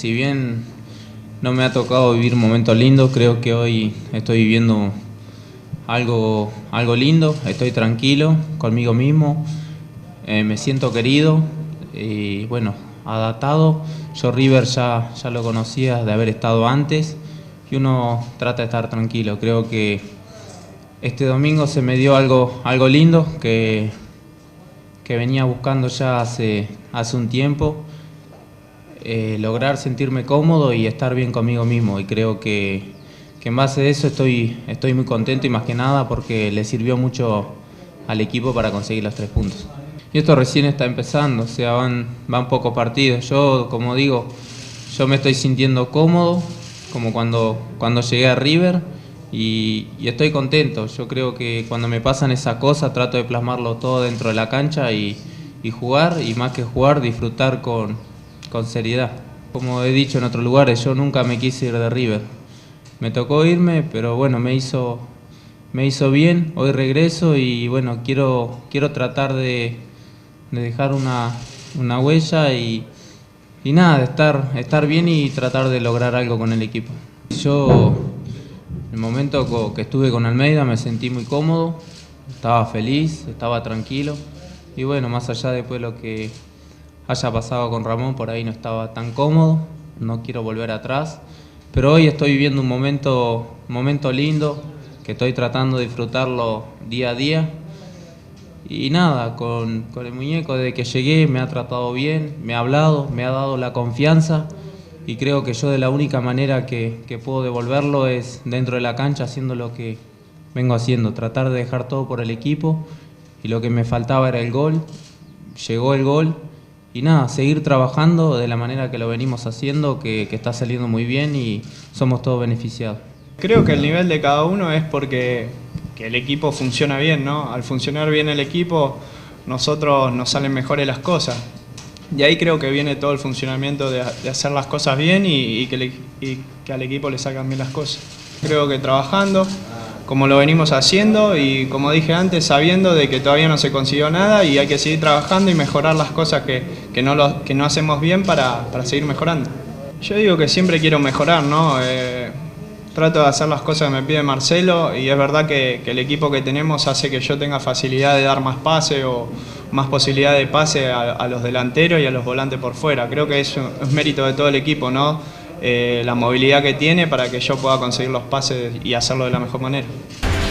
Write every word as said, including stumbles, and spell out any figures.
si bien no me ha tocado vivir momentos lindos, creo que hoy estoy viviendo algo, algo lindo, estoy tranquilo conmigo mismo, eh, me siento querido y bueno, adaptado. Yo River ya, ya lo conocía de haber estado antes y uno trata de estar tranquilo. Creo que este domingo se me dio algo, algo lindo que, que venía buscando ya hace, hace un tiempo. Eh, lograr sentirme cómodo y estar bien conmigo mismo, y creo que, que en base a eso estoy, estoy muy contento, y más que nada porque le sirvió mucho al equipo para conseguir los tres puntos. Y esto recién está empezando, o sea, van, van pocos partidos. Yo, como digo, yo me estoy sintiendo cómodo, como cuando, cuando llegué a River, y, y estoy contento. Yo creo que cuando me pasan esas cosas trato de plasmarlo todo dentro de la cancha y, y jugar, y más que jugar, disfrutar con, con seriedad. Como he dicho en otros lugares, yo nunca me quise ir de River. Me tocó irme, pero bueno, me hizo, me hizo bien. Hoy regreso y bueno, quiero, quiero tratar de, de dejar una, una huella y, y nada, de estar, estar bien y tratar de lograr algo con el equipo. Yo, en el momento que estuve con Almeida, me sentí muy cómodo, estaba feliz, estaba tranquilo, y bueno, más allá después de lo que haya pasado con Ramón, por ahí no estaba tan cómodo, no quiero volver atrás, pero hoy estoy viviendo un momento, un momento lindo, que estoy tratando de disfrutarlo día a día. Y nada, con, con el muñeco desde que llegué me ha tratado bien, me ha hablado, me ha dado la confianza, y creo que yo de la única manera que, que puedo devolverlo es dentro de la cancha, haciendo lo que vengo haciendo, tratar de dejar todo por el equipo, y lo que me faltaba era el gol, llegó el gol, y nada, seguir trabajando de la manera que lo venimos haciendo, que, que está saliendo muy bien y somos todos beneficiados. Creo que el nivel de cada uno es porque que el equipo funciona bien, ¿no? Al funcionar bien el equipo, nosotros nos salen mejores las cosas. Y ahí creo que viene todo el funcionamiento de, de hacer las cosas bien y, y, que le, y que al equipo le salgan bien las cosas. Creo que trabajando, como lo venimos haciendo, y como dije antes, sabiendo de que todavía no se consiguió nada y hay que seguir trabajando y mejorar las cosas que, que, no, lo, que no hacemos bien para, para seguir mejorando. Yo digo que siempre quiero mejorar, ¿no? Eh, trato de hacer las cosas que me pide Marcelo, y es verdad que, que el equipo que tenemos hace que yo tenga facilidad de dar más pase o más posibilidad de pase a, a los delanteros y a los volantes por fuera. Creo que eso es mérito de todo el equipo, ¿no? Eh, la movilidad que tiene para que yo pueda conseguir los pases y hacerlo de la mejor manera.